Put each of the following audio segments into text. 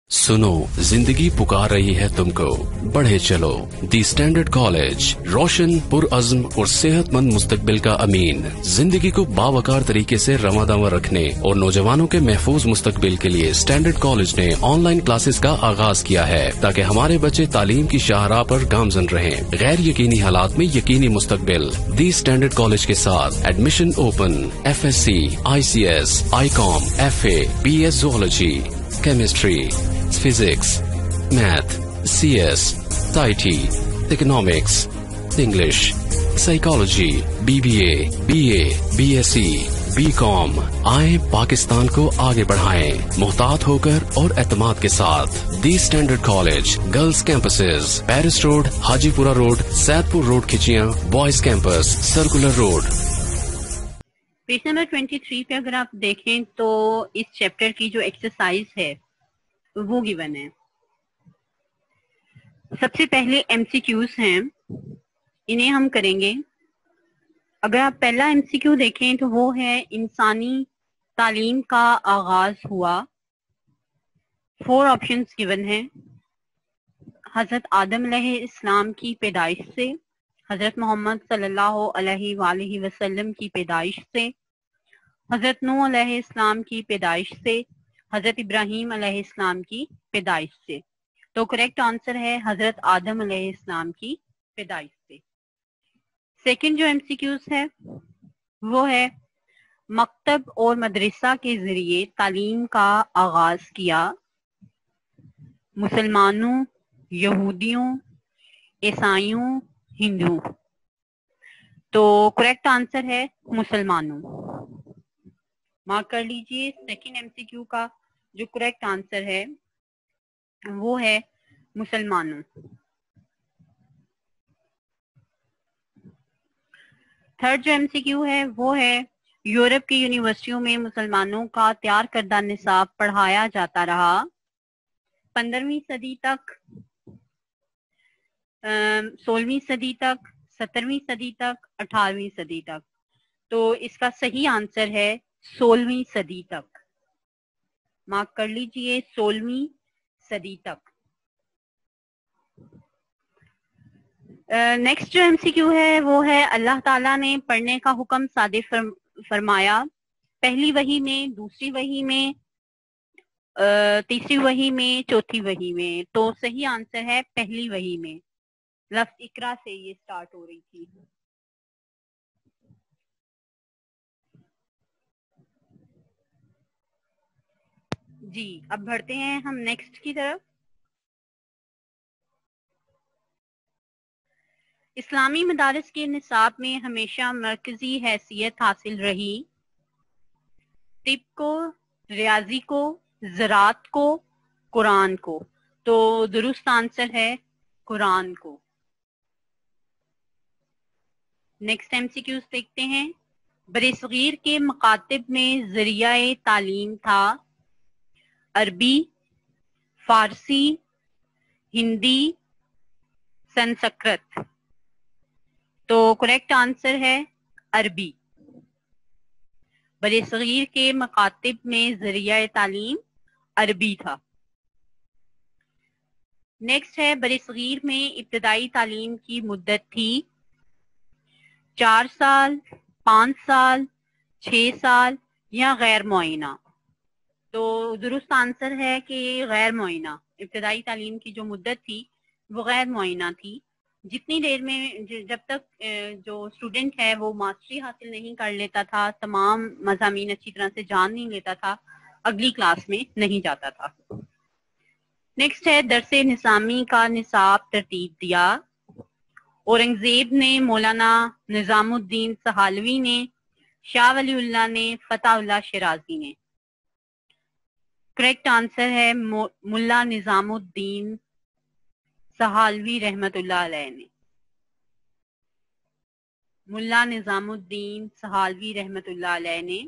सुनो, जिंदगी पुकार रही है तुमको, बढ़े चलो। दी स्टैंडर्ड कॉलेज, रोशन, पुरअज़्म और सेहतमंद मुस्तकबिल का अमीन। जिंदगी को बावकार तरीके से रवादावा रखने और नौजवानों के महफूज मुस्तकबिल के लिए स्टैंडर्ड कॉलेज ने ऑनलाइन क्लासेस का आगाज किया है, ताकि हमारे बच्चे तालीम की शाहराह पर गामजन रहें। गैर यकीनी हालात में यकीनी मुस्तकबिल। दी स्टैंडर्ड कॉलेज के साथ admission open. FSC, ICS, ICOM, FA, BS Zoology, Chemistry, Physics, Math, CS, IT, Economics, English, Psychology, BBA, BA, BSc, BCom। आए पाकिस्तान को आगे बढ़ाएं, मुहतात होकर और एतमाद के साथ। The standard college, girls campuses, Paris road, Hajipura road, Saidpur road खिचियां, boys campus, circular road. Page number 23 पे अगर आप देखें तो इस चैप्टर की जो एक्सरसाइज है वो गिवन है। सबसे पहले MCQs हैं, इन्हें हम करेंगे। अगर आप पहला MCQ देखें तो वो है इंसानी तालीम का आगाज हुआ। 4 ऑप्शंस गिवन हैं। हजरत आदम अलैहिस्सलाम की पैदाइश से, हजरत मोहम्मद सल्लल्लाहु अलैहि वसल्लम की पैदाइश से, हजरत नूह अलैहिस्सलाम की पैदाइश से, हजरत इब्राहीम अलैहिस्सलाम की पैदाइश से। तो करेक्ट आंसर है हजरत आदम अलैहिस्सलाम की पैदाइश से। सेकंड जो MCQs है वो है मकतब और मदरसा के जरिए तालीम का आगाज किया मुसलमानों, यहूदियों, ईसाइयों, हिंदुओं। तो करेक्ट आंसर है मुसलमानों। मार्क कर लीजिए। सेकंड MCQ का जो करेक्ट आंसर है वो है मुसलमानों। थर्ड जो MCQ है वो है यूरोप की यूनिवर्सिटियों में मुसलमानों का तैयार करदा निसाब पढ़ाया जाता रहा 15वीं सदी तक, 16वीं सदी तक, 17वीं सदी तक, 18वीं सदी तक। तो इसका सही आंसर है 16वीं सदी तक। मार्क कर लीजिए, 16वीं सदी तक। नेक्स्ट जो MCQ है वो है अल्लाह ताला ने पढ़ने का हुक्म सादिर फरमाया पहली वही में, दूसरी वही में, तीसरी वही में, चौथी वही में। तो सही आंसर है पहली वही में। लफ्ज इकरा से ये स्टार्ट हो रही थी। जी, अब बढ़ते हैं हम नेक्स्ट की तरफ। इस्लामी मदारिस के निसाब में हमेशा मरकजी हैसियत हासिल रही तिब को, रियाजी को, ज़रात को, कुरान को। तो दुरुस्त आंसर है कुरान को। नेक्स्ट MCQs देखते हैं। बरसगीर के मकातिब में ज़रिया तालीम था अरबी, फारसी, हिंदी, संस्कृत। तो करेक्ट आंसर है अरबी। बरसगीर के मकातिब में ज़रिया तालीम अरबी था। नेक्स्ट है बरसगीर में इब्तदाई तालीम की मुद्दत थी 4 साल, 5 साल, 6 साल या गैर मुअय्यना। तो दुरुस्त आंसर है कि गैर मुअय्यना। इब्तदाई तालीम की जो मुद्दत थी वो गैर मुअय्यना थी। जितनी देर में, जब तक जो स्टूडेंट है वो मास्टरी हासिल नहीं कर लेता था, तमाम मज़ामीन अच्छी तरह से जान नहीं लेता था, अगली क्लास में नहीं जाता था। नेक्स्ट है दरसे निसामी का निसाब तरतीब दिया औरंगजेब ने, मौलाना निजामुद्दीन सहालवी ने, शाह वलीउल्लाह ने, फताउल्लाह शिराजी ने। करेक्ट आंसर है मुल्ला निजामुद्दीन सहालवी रहमतुल्लाह अलैह ने। मुल्ला निजामुद्दीन सहालवी रहमतुल्लाह अलैह ने।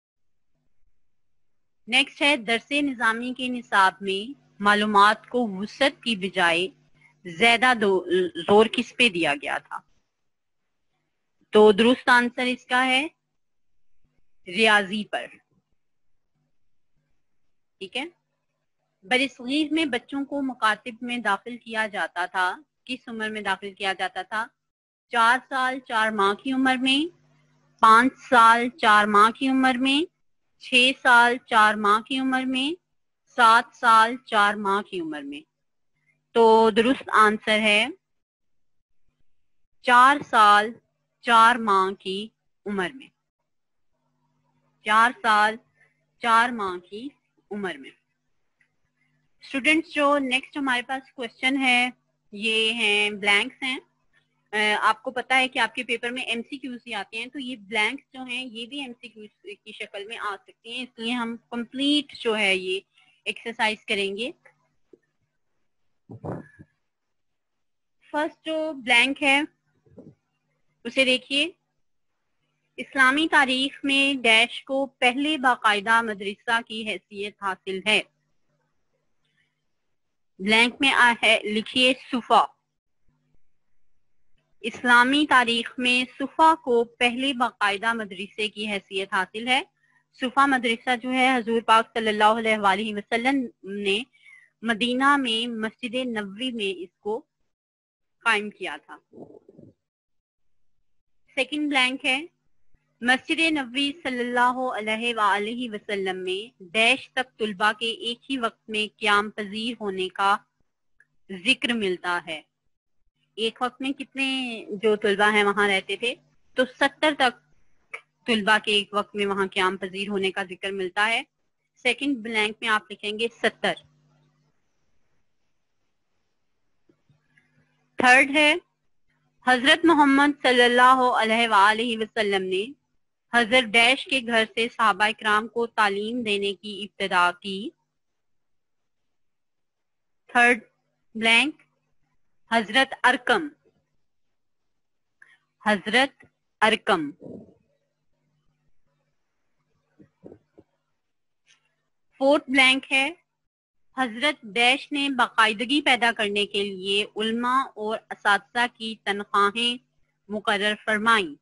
नेक्स्ट है दरसे निजामी के निसाब में मालूमात को वुसअत की बजाय ज्यादा जोर किस पे दिया गया था? तो दुरुस्त आंसर इसका है रियाजी पर। ठीक है। برصغیر میں بچوں کو مکاتب میں داخل کیا جاتا تھا. کس عمر میں داخل کیا جاتا تھا؟ 4 سال 4 ماہ کی عمر میں، 5 سال 4 ماہ کی عمر میں، 6 سال 4 ماہ کی عمر میں، 7 سال 4 ماہ کی عمر میں. تو درست آنسر ہے 4 سال 4 ماہ کی عمر میں. 4 سال 4 ماہ کی عمر میں. اسٹوڈینٹس جو نیکسٹ ہمارے پاس کوشچن ہے یہ ہیں بلینکس ہیں. آپ کو پتا ہے کہ آپ کے پیپر میں ایم سی کیوز ہی آتے ہیں، تو یہ بلینکس جو ہیں یہ بھی ایم سی کیوز کی شکل میں آ سکتی ہیں، اس لیے ہم کمپلیٹ جو ہے یہ ایکسرسائز کریں گے. فرسٹ جو بلینک ہے اسے دیکھیے. اسلامی تاریخ میں ڈیش کو پہلے باقاعدہ مدرسہ کی حیثیت حاصل ہے. بلینک میں لکھیے صفا. اسلامی تاریخ میں صفا کو پہلے باقاعدہ مدرسے کی حیثیت حاصل ہے. صفا مدرسہ جو ہے حضور پاک صلی اللہ علیہ وآلہ وسلم نے مدینہ میں مسجد نبوی میں اس کو قائم کیا تھا. سیکنڈ بلینک ہے مسجد نبوی صلی اللہ علیہ وآلہ وسلم میں ڈیش تک طلباء کے ایک ہی وقت میں قیام پذیر ہونے کا ذکر ملتا ہے. ایک وقت میں کتنے جو طلباء ہیں وہاں رہتے تھے؟ تو 70 تک طلباء کے ایک وقت میں وہاں قیام پذیر ہونے کا ذکر ملتا ہے. سیکنڈ بلینک میں آپ لکھیں گے 70. تھرڈ ہے حضرت محمد صلی اللہ علیہ وآلہ وسلم نے حضرت ڈیش کے گھر سے صحابہ کرام کو تعلیم دینے کی ابتدا کی. تھرڈ بلینک حضرت ارکم. حضرت ارکم. فورتھ بلینک ہے حضرت ڈیش نے باقاعدگی پیدا کرنے کے لیے علماء اور اساتذہ کی تنخواہیں مقرر فرمائیں.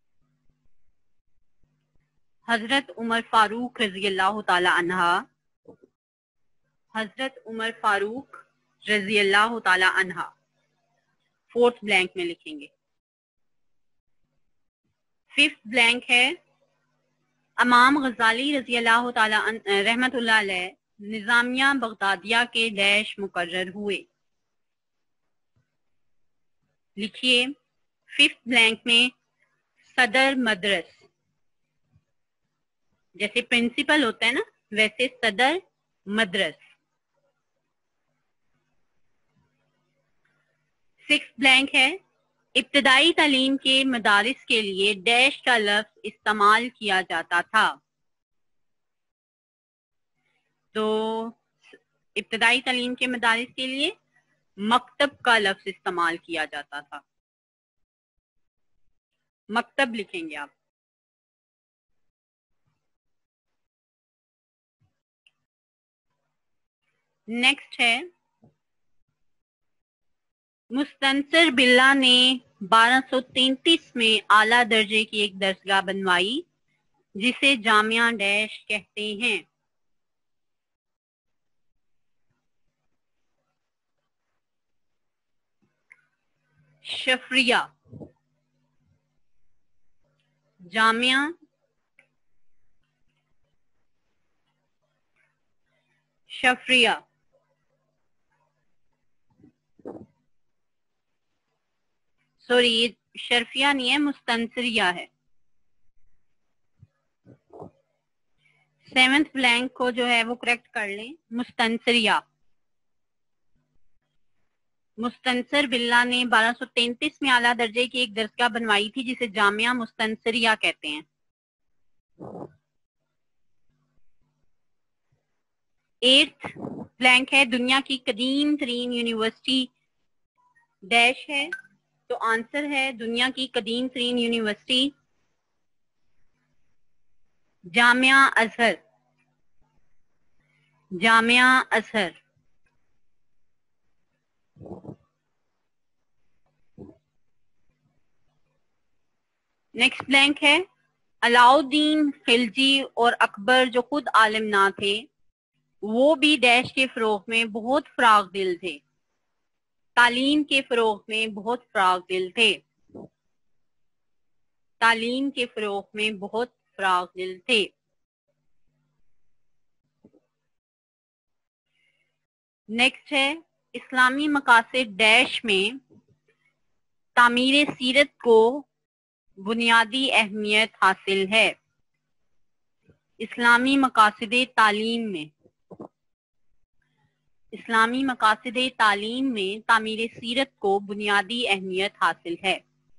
حضرت عمر فاروق رضی اللہ تعالی عنہ. حضرت عمر فاروق رضی اللہ تعالی عنہ فورتھ بلینک میں لکھیں گے. ففتھ بلینک ہے امام غزالی رضی اللہ تعالی رحمت اللہ علیہ نظامیہ بغدادیہ کے ڈیش مقرر ہوئے. لکھیے ففتھ بلینک میں صدر مدرس. جیسے پرنسپل ہوتا ہے نا ویسے صدر مدرس. سکس بلینک ہے ابتدائی تعلیم کے مدارس کے لیے ڈیش کا لفظ استعمال کیا جاتا تھا. تو ابتدائی تعلیم کے مدارس کے لیے مکتب کا لفظ استعمال کیا جاتا تھا. مکتب لکھیں گے آپ. نیکسٹ ہے مستنصر باللہ نے 1233 میں اعلیٰ درجے کی ایک درسگاہ بنوائی جسے جامعہ ڈیش کہتے ہیں. شفریہ. جامعہ شفریہ. سوری یہ شرفیہ نہیں ہے مستنصریہ ہے. سیونتھ بلینک کو جو ہے وہ کریکٹ کر لیں. مستنصریہ. مستنصر باللہ نے 1233 میں اعلیٰ درجے کی ایک درسگاہ بنوائی تھی جسے جامعہ مستنصریہ کہتے ہیں. ایٹھ بلینک ہے دنیا کی قدیم ترین یونیورسٹی ڈیش ہے. تو آنسر ہے دنیا کی قدیم ترین university Jamia Azhar. Jamia Azhar. Next blank ہے علاؤ الدین خلجی اور اکبر جو خود عالم نہ تھے وہ بھی डैश के फरोग में बहुत फराग दिल थे. तालीम के फरोग में बहुत फराग दिल थे. तालीम के फरोग में बहुत फराग दिल थे. नेक्स्ट है इस्लामी मकासद डैश में तामीर सीरत को बुनियादी अहमियत हासिल है. इस्लामी मकासद तालीम में, इस्लामी मकासद तालीम में तामीर सीरत को बुनियादी अहमियत हासिल है.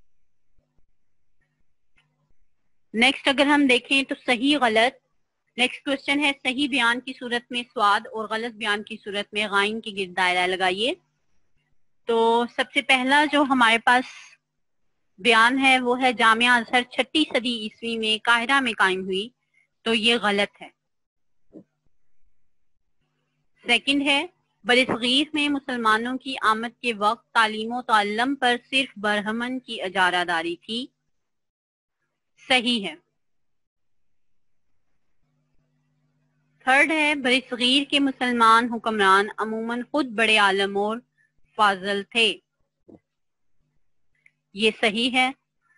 नेक्स्ट अगर हम देखें तो सही गलत, नेक्स्ट क्वेश्चन है सही बयान की सूरत में स्वाद और गलत बयान की सूरत में गाइन के गिर्द दायरा लगाइए. तो सबसे पहला जो हमारे पास बयान है वो है जामिया अजहर 6ठी सदी ईस्वी में काहिरा में कायम हुई, तो ये गलत है. सेकंड है बरसगीर में मुसलमानों की आमद के वक्त तालीम ताल्लम पर सिर्फ बरहमन की इजारादारी थी, सही है. थर्ड है बरसगीर के मुसलमान हुक्मरान अमूमन खुद बड़े आलम और फाजल थे, ये सही है.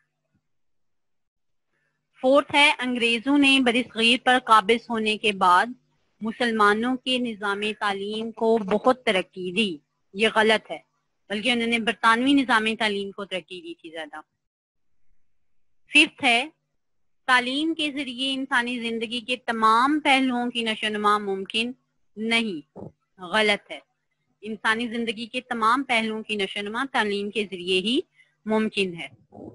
फोर्थ है अंग्रेजों ने बरसगीर पर काबिज होने के बाद मुसलमानों के निज़ाम तालीम को बहुत तरक्की दी, ये गलत है, बल्कि उन्होंने बरतानवी निज़ाम तालीम को तरक्की दी थी ज्यादा. फिफ्थ है तालीम के जरिए इंसानी जिंदगी के तमाम पहलुओं की नशोनुमा मुमकिन नहीं, गलत है. इंसानी जिंदगी के तमाम पहलुओं की नशोनुमा तालीम के जरिए ही मुमकिन है.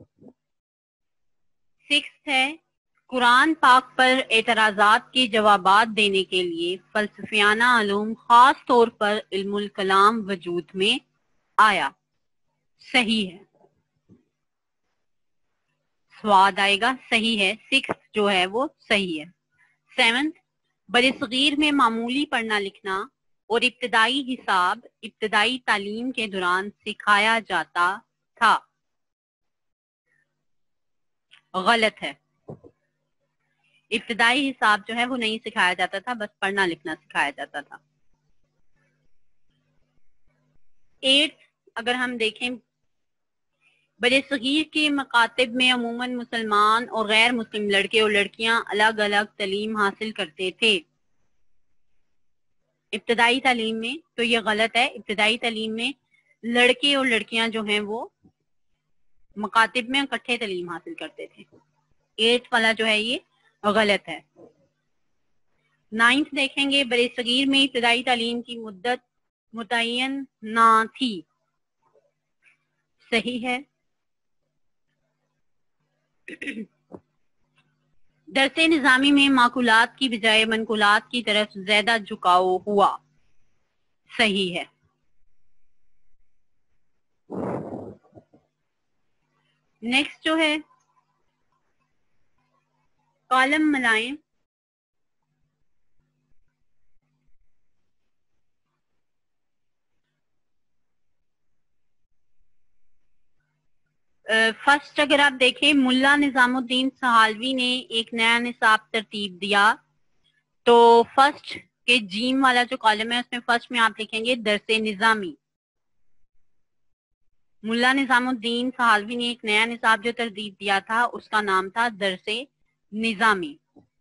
सिक्स्थ है कुरान पाक पर एतराजात के जवाबात देने के लिए फलसफियाना अलूम खास तौर पर इल्मुल कलाम वजूद में आया, सही है. स्वाद आएगा, सही है. सिक्स्थ जो है वो सही है. सेवंथ बरसगीर में मामूली पढ़ना लिखना और इब्तदाई हिसाब इब्तदाई तालीम के दौरान सिखाया जाता था, गलत है. इब्तदाई हिसाब जो है वो नहीं सिखाया जाता था, बस पढ़ना लिखना सिखाया जाता था. एट्थ अगर हम देखें बरसगीर के मकातिब में अमूमन मुसलमान और गैर मुस्लिम लड़के और लड़कियां अलग अलग तालीम हासिल करते थे इब्तदाई तालीम में, तो ये गलत है. इब्तदाई तालीम में लड़के और लड़कियां जो हैं वो मकातिब में इकट्ठे तालीम हासिल करते थे. एट्थ वाला जो है ये गलत है. नाइन्थ देखेंगे बरसगीर में इब्तदाई तालीम की मुद्दत मुतय्यन ना थी, सही है. दरसे निजामी में माकुलात की बजाय मनकुलात की तरफ ज्यादा झुकाव हुआ, सही है. नेक्स्ट जो है कॉलम मिलाएं. फर्स्ट अगर आप देखें मुल्ला निजामुद्दीन सहालवी ने एक नया निसाब तरतीब दिया, तो फर्स्ट के जीम वाला जो कॉलम है उसमें फर्स्ट में आप लिखेंगे दरसे निजामी. मुल्ला निजामुद्दीन सहालवी ने एक नया निसाब जो तरतीब दिया था उसका नाम था दरसे निजामी.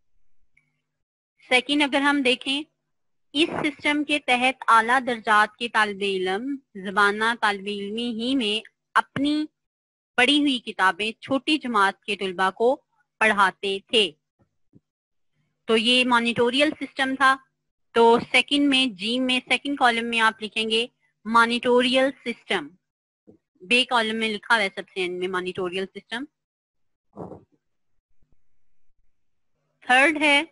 सेकंड अगर हम देखें इस सिस्टम के तहत आला दर्जात के तालिब इल्म ज़बाना तालिब इल्मी ही में अपनी पढ़ी हुई किताबें छोटी जमात के तलबा को पढ़ाते थे, तो ये मॉनिटोरियल सिस्टम था. तो सेकंड में जीम में सेकंड कॉलम में आप लिखेंगे मॉनिटोरियल सिस्टम, बे कॉलम में लिखा हुआ है सबसे एंड में मॉनिटोरियल सिस्टम. थर्ड है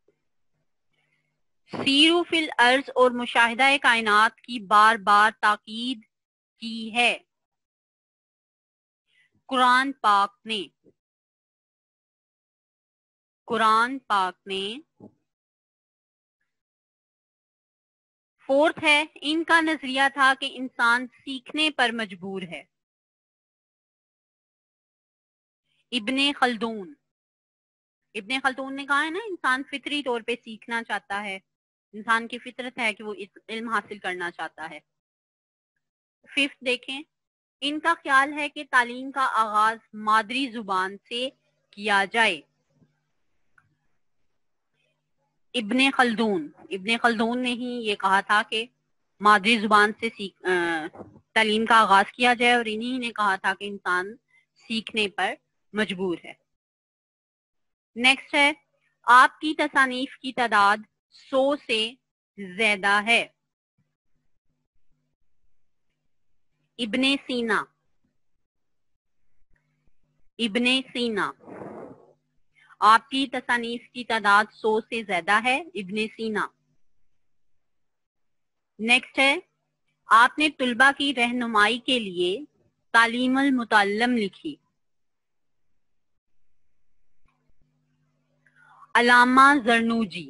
सीरू फिल अर्ज और मुशाहिदा कायनात की बार बार ताकीद की है कुरान पाक ने. कुरान पाक ने. फोर्थ है इनका नजरिया था कि इंसान सीखने पर मजबूर है, इब्ने खल्दून. इब्ने खल्दून ने कहा है ना इंसान फितरी तौर पे सीखना चाहता है, انسان کی فطرت ہے کہ وہ علم حاصل کرنا چاہتا ہے. 5 دیکھیں, ان کا خیال ہے کہ تعلیم کا آغاز مادری زبان سے کیا جائے. ابن خلدون نے ہی یہ کہا تھا کہ مادری زبان سے تعلیم کا آغاز کیا جائے, اور انہی نے کہا تھا کہ انسان سیکھنے پر مجبور ہے. نیکسٹ ہے, آپ کی تصانیف کی تعداد 100 سے زیادہ ہے. ابن سینا, آپ کی تصانیف کی تعداد 100 سے زیادہ ہے. ابن سینا. نیکسٹ ہے, آپ نے طلباء کی رہنمائی کے لیے تعلیم المتعلم لکھی. علامہ زرنوجی.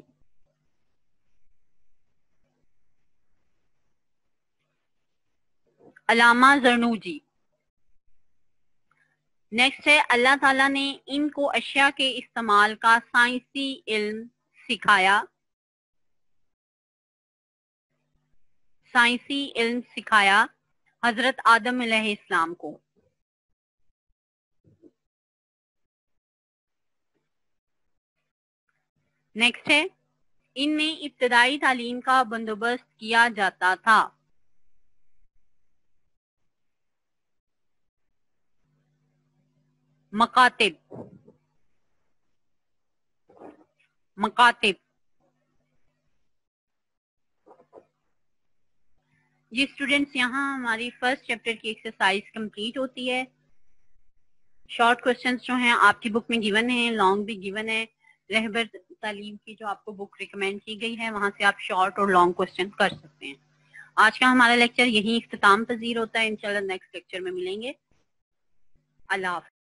نیکسٹ ہے, اللہ تعالیٰ نے ان کو اشیاء کے استعمال کا سائنسی علم سکھایا حضرت آدم علیہ السلام کو. نیکسٹ ہے, ان میں ابتدائی تعلیم کا بندوبست کیا جاتا تھا. مکاتب. جی اسٹوڈینٹس, یہاں ہماری فرسٹ چیپٹر کی ایکسرسائز کمپلیٹ ہوتی ہے. شارٹ کوسچنز جو ہیں آپ کی بک میں گیون ہیں, لانگ بھی گیون ہے. رہبر تعلیم کی جو آپ کو بک ریکمینڈ کی گئی ہے, وہاں سے آپ شارٹ اور لانگ کوسچن کر سکتے ہیں. آج کا ہمارا لیکچر یہیں اختتام پذیر ہوتا ہے. انشاءاللہ نیکسٹ لیکچر میں ملیں گے. اللہ حافظ.